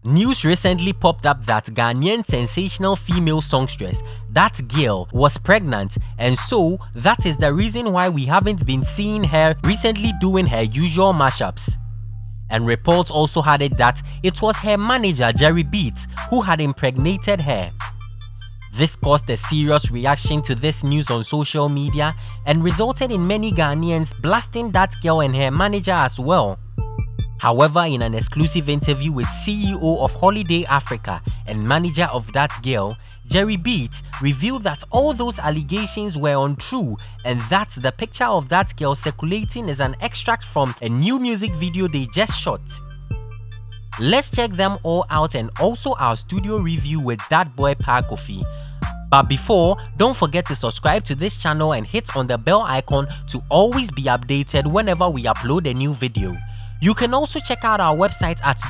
News recently popped up that Ghanaian sensational female songstress, That Girl, was pregnant, and so that is the reason why we haven't been seeing her recently doing her usual mashups. And reports also had it that it was her manager Jerry Beats who had impregnated her. This caused a serious reaction to this news on social media and resulted in many Ghanaians blasting That Girl and her manager as well. However, in an exclusive interview with CEO of Holiday Africa and manager of That Girl, Jerry Beats revealed that all those allegations were untrue and that the picture of That Girl circulating is an extract from a new music video they just shot. Let's check them all out and also our studio review with That Boy Pa Kofi. But before, don't forget to subscribe to this channel and hit on the bell icon to always be updated whenever we upload a new video. You can also check out our website at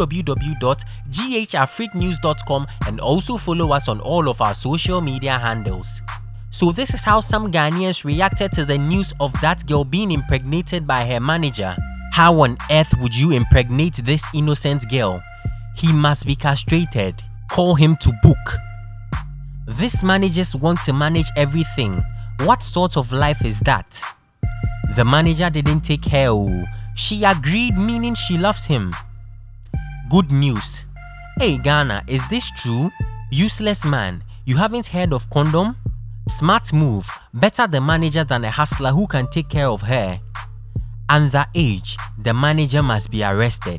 www.ghafriquenews.com and also follow us on all of our social media handles. So this is how some Ghanaians reacted to the news of That Girl being impregnated by her manager. How on earth would you impregnate this innocent girl? He must be castrated. Call him to book. These managers want to manage everything. What sort of life is that? The manager didn't take care. She agreed, meaning she loves him. Good news. Hey Ghana, is this true? Useless man, you haven't heard of condom? Smart move, better the manager than a hustler who can take care of her. Underage, the manager must be arrested.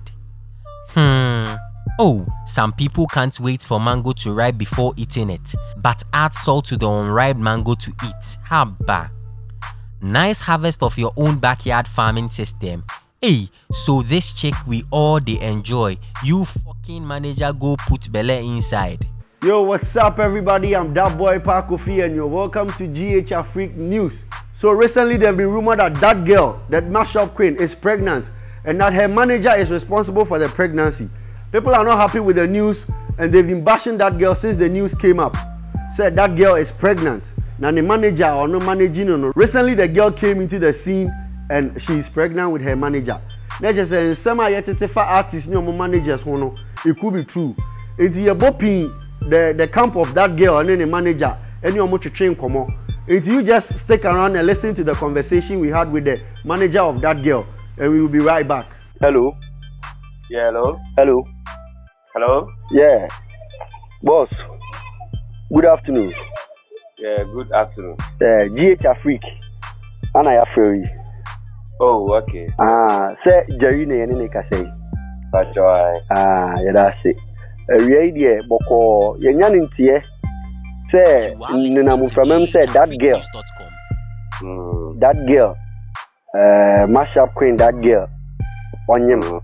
Oh, some people can't wait for mango to ripe before eating it, but add salt to the unripe mango to eat. Haba. Nice harvest of your own backyard farming system. Hey, so this chick we all they enjoy. You fucking manager go put Bele inside. Yo, what's up everybody? I'm That Boy Pa Kofi and you're welcome to GH Afrique News. So recently there's been rumor that That Girl, that mashup queen, is pregnant and that her manager is responsible for the pregnancy. People are not happy with the news and they've been bashing That Girl since the news came up. Said That Girl is pregnant. Now the manager or no managing or no. Recently the girl came into the scene and she's pregnant with her manager. Let's just say some artists, no managers, it could be true. It's your bopping the camp of That Girl and then the manager, and you're to train come on. It's you just stick around and listen to the conversation we had with the manager of That Girl, and we will be right back. Hello. Yeah, hello. Hello. Hello. Yeah. Boss. Good afternoon. Yeah, good afternoon. GH Afrique. Anna Afri. Oh, okay. Say Jerry ne ka say. That's right. Yeah, that's it. Idea boko yenya ntie. Say nina mu from say That Girl. That Girl. Mashup queen That Girl. Onyem.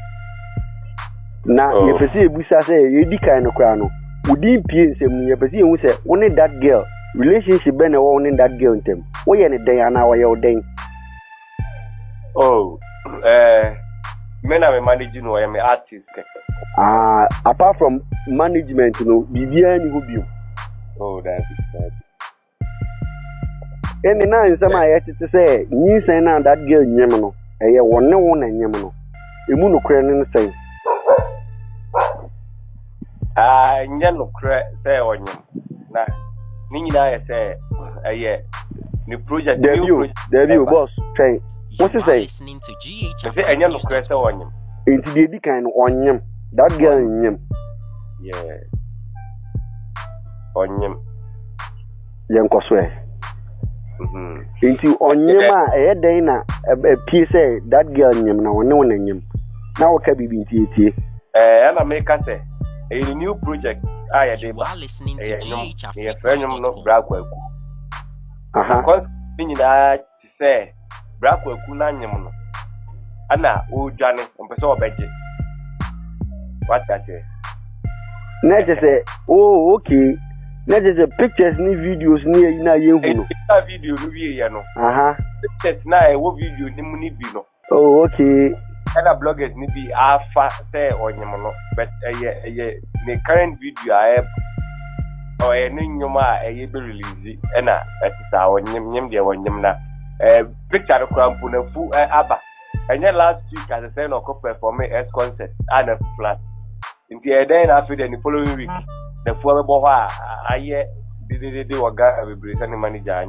Na yefesi ebusa say yedi kan no kwa no. Udi pie nsem yefesi ehu say one That Girl. Relationship be na one That Girl ntem. Wo ye ne den ana wo ye wo den. Oh, men are managing or I'm an artist. Apart from management, you know, Bibiani who be. Oh, that is that. And now in some I had to say, you say now That Girl Yemano, a year one no one and Yemano. You moon craning say. Yellow say on you. Now, Nina say, a year. New project, debut, boss, say. What you say? Listening to GH Afrique. Say any question on him. Into the kind on him. That girl in him. Yeah. On him. Yanko swear. Into on him, a dana a piece That Girl in him now one in him. Now what can be BT? And I make us say a new project. I are listening to GH Afrique. Not Brackwell. Because to say. Brackwell Kunanyam. Anna, oh, Johnny, and Pessoa Bedget. What I say? Let's say, oh, okay. Let's say pictures, new videos near you. Video, no. Pictures now, what video, Nimuni Bino. Oh, okay. Other bloggers need be alpha say on Yamono, but the current video I have. Or a new Yoma, a year release, and that is our Yim, dear one Yamna. Picture of Krampuna Fu Abba. And then last week, as a friend of copper for me as concert, and a flat. In the then after the following week, the following boha, I did waga every manager.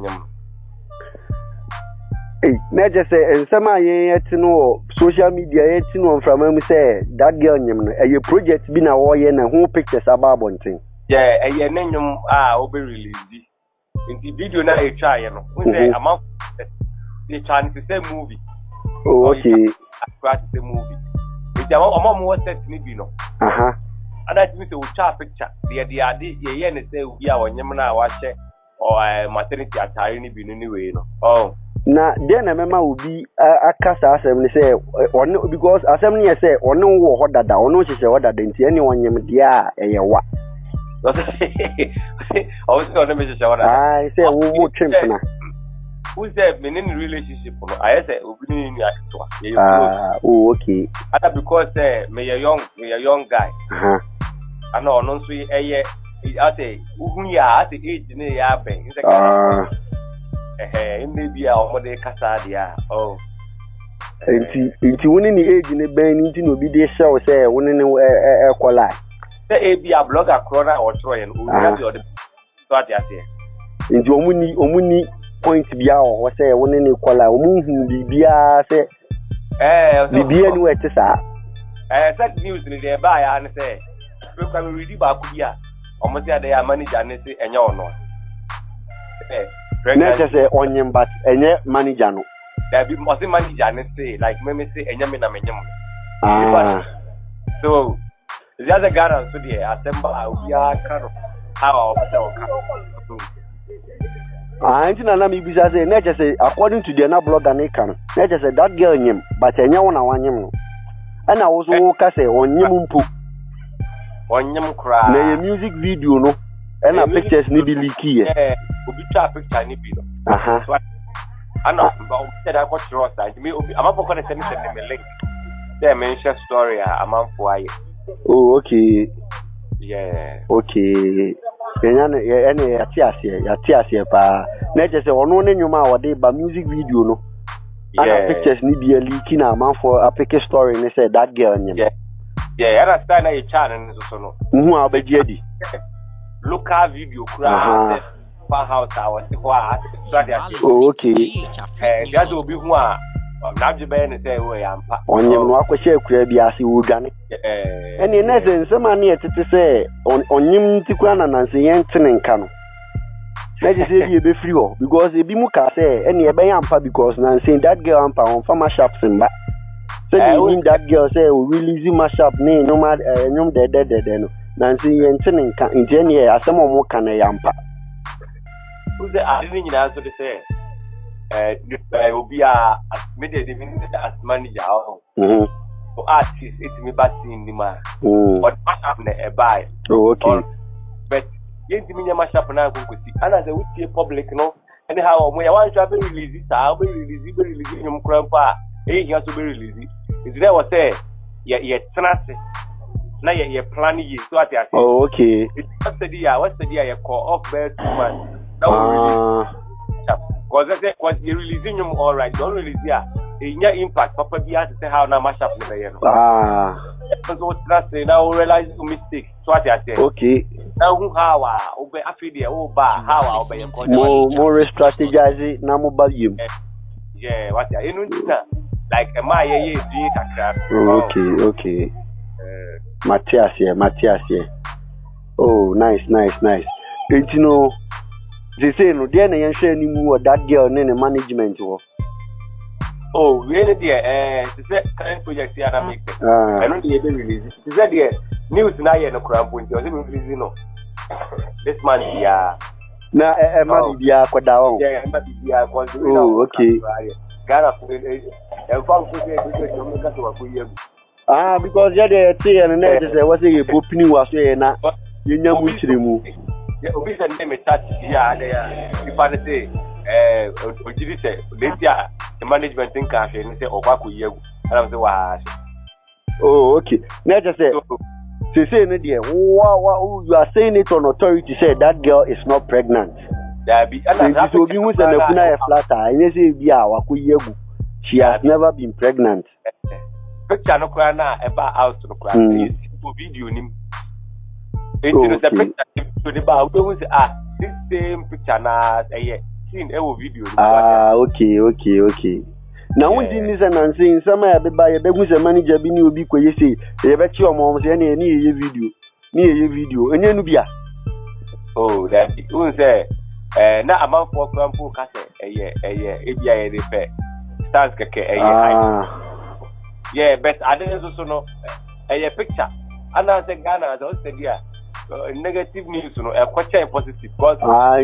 Na just say some to know social media to know from him say that girl a project been a war and who pictures about one thing. Yeah, a name will be released. In the video now you try, we say amount they trying to say movie. Oh, okay. Scratch the movie. It's a more set maybe no. And that means we try picture. The idea say we are on Yamana watch or maternity attire anyway. Oh. Na then a member will be a cast assembly say or no because assembly say or no what that or no she say what that anyone yam dia what. I say we will trim na. Who said in relationship? I say we in oh okay. Other because me a young guy. I know no so I say who ya at the age ne ya ben. Maybe our mother Casadia. Oh, into winning the age in a band, into no be the show, say, winning a quali. Say, be a blogger, crowder, or Troy, and who have your thought I say. Into only point to be out, or say, winning a quali, moving be say, be anywhere to say. Such news in the buy and say, you can read about Kuya, almost they are manager and say, and you're not. Let's say onion, but any manager no. There be must manager and say like me say enyamina menyam. So the other guy so there assemble we are kind of how I think na me be say na just say according to the na blog and can. Na just say that girl nyam but enya wona wanyam no. And I also ka say onyam mpu. Onyam kra. Na music video no. And a pictures need be leaky. Obi try picture ni bi no. So I know but said I got trust that me obi am for send me link. There mention story am for aye. Oh okay. Yeah. Okay. Any atiasie pa. Na just say ono ne nyuma wode ba music video no. And pictures need be leaky na am for a picture story and say that girl nyam. Yeah, I understand na e channel so no. Who abeji edi. Local video crowd house I was okay. That will be one. Now you better say we am. On your walk with share crabby as you would done. And in essence, some money to say on him to Quan and say Yanton and Cano. Let us say you be free because the Bimuka say any bayampa because Nancy that girl ampa on farmer shops and back. So that girl say we release my shop name no matter dead. Nancy Yanton and Jenny as some more can a yampa. Who's the argument answer to say? Will be a as manager for artists. It's me back in the man. What happened a buy? Oh, okay. But you see me, my shop and I go see. And as a witty public, no. Anyhow, when I want to be released, I'll be releasing him grandpa. He has to be released. Is there was say, yeah, transfer. Now you're planning you so at oh, okay. It's what's the year you call off bed 2 months. Because because you're releasing them all right, don't release yeah. In your impact, Papa be to say how now mash up the year. So transfer now realize your mistake. So what I say. Okay. Now how obey after the how obey more strategizing now mobile you. Yeah, what you know like my okay. Matthias here. Oh, nice. And you know, they say no, there ain't share any more that girl in the management. Oh, really, dear? She said, current project here, I make it. I don't be able to release it. She said, dear, news now, you're no cramp when you're releasing no. This man, yeah. Now, a man, yeah, quite down. Yeah, oh, okay. Ghana, and found to because you're there, and then was a opening was there. You know which remove. Yeah, we send them a touch here. If I say, this year, the management think I say, Obaku Yegu. And I'm saying, oh, okay. Now just say, you are saying it on authority, say that girl is not pregnant. She has never been pregnant. Picture no crana about house to the video nim. It's a picture to the bar. We say this same picture na seen a video. Okay. Now we didn't listen and saying some I buy a begus manager be new be you say you bet your mom say any video and then be oh that you say na amount for example case ABI they pay stands yeah but I didn't also know a picture and I say Ghana don't say negative news no quite positive because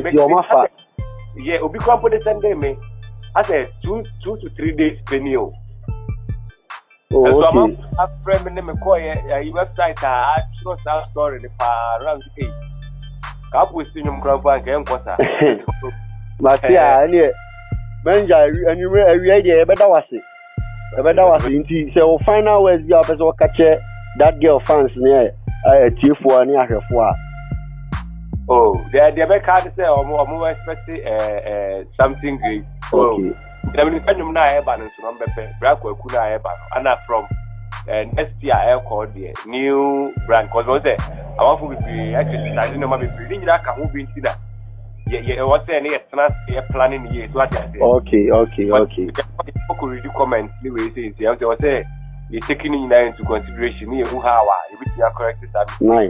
yeah obi come for the Sunday me I said 2 to 3 days penny. So I'm a friend name website I story the around 8. Couple with him crowd and quarter. Matia and and you ready better was it. Better was it. So final words you have to catch that girl fans near T4 near her. Oh, the back card say or more especially something great. Okay. I mean, I'm not a balance number, Black Kuna and from next year air called the new brand because was there. I want to be actually, I didn't know my reading that can move into that. Yeah, what's any planning years? What I say. Okay. People could read comments, anyway, say, was there. You're taking into consideration here who how you are correct. Nice.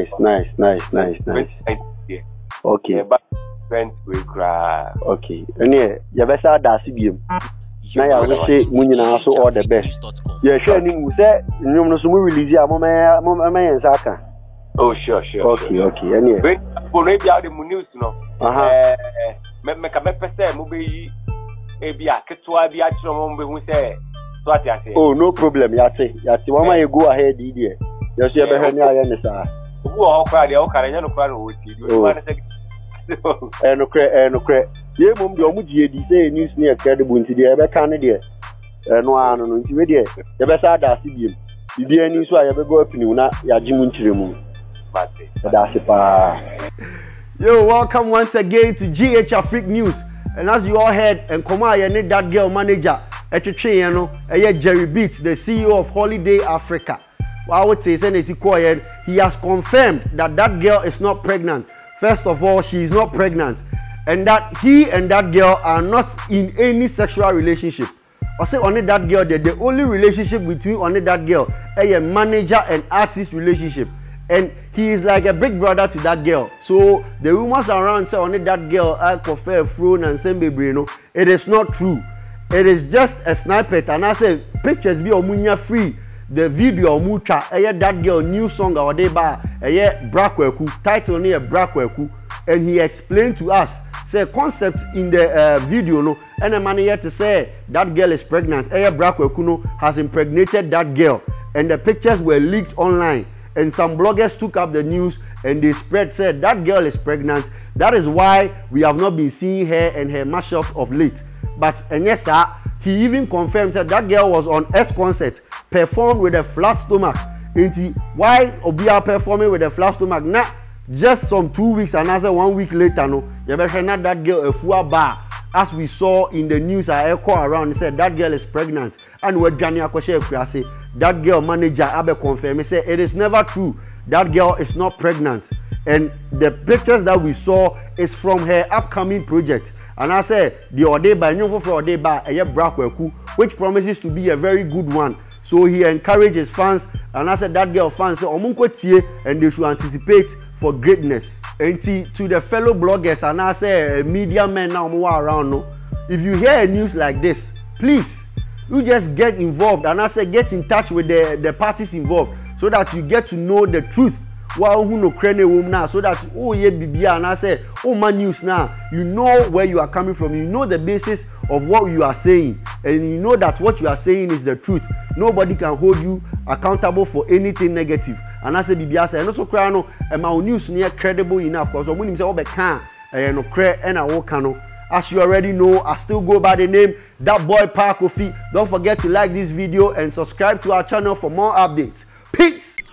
Okay, but we cry. Okay, and yeah, you better that's it. Now I will say when you also all the best. Yeah, sure. You say you know some release ya mama and Saka. Oh sure. Okay. And yeah. Wait, maybe out the news no. Me ka me pese mo be yi ebia ketwa bi a kire mo be hu say. Oh, no problem. Yati. Why you go ahead, dear? You see, I have any sir. Who are crowd? You can't know crowd. No credit. Yeah, mum, your muji, say news near credible into the ever candidate. No, I don't know. You better ask him. You dear news, I ever go up in you, not Yajimun Chirimu. That's it. Yo, welcome once again to GH Afrique News. And as you all heard, and Komaya need that girl manager. Jerry Beats, the CEO of Holiday Africa. Well, I would say he has confirmed that that girl is not pregnant. First of all, she is not pregnant, and that he and that girl are not in any sexual relationship. I say only that girl, the only relationship between only that girl, a manager and artist relationship, and he is like a big brother to that girl. So the rumors around say only that girl I prefer Frown and Sembe Breno. It is not true. It is just a snippet, and I say pictures be omunya free. The video omucha, that girl new song our day ba, Brakweku, title near Brakweku, and he explained to us, say concept in the video no, and a man yet to say that girl is pregnant. Brakweku no has impregnated that girl, and the pictures were leaked online, and some bloggers took up the news and they said that girl is pregnant. That is why we have not been seeing her and her mashups of late. But and yes, sir, he even confirmed that that girl was on S concert, performed with a flat stomach. Why Obia performing with a flat stomach? Nah, just some 2 weeks and another 1 week later, no, you better not that girl a full bar. As we saw in the news, I echo around, he said that girl is pregnant. And when Johnny Akoshe Krasi, that girl manager Abe confirmed, he said it is never true. That girl is not pregnant. And the pictures that we saw is from her upcoming project. And I said the Odeba, Brakweku, which promises to be a very good one. So he encourages fans, and I said that girl fans say and they should anticipate for greatness. And to the fellow bloggers, and I say media men now more around, no. If you hear a news like this, please, you just get involved, and I say get in touch with the parties involved so that you get to know the truth. Wow, who no crane woman now, so that bibia and I say man news now, you know where you are coming from, you know the basis of what you are saying, and you know that what you are saying is the truth. Nobody can hold you accountable for anything negative. And I say bibia say, and also cry no, and my news near credible enough because when him say no cray and I walk no. As you already know, I still go by the name That Boy Parkofi. Don't forget to like this video and subscribe to our channel for more updates. Peace.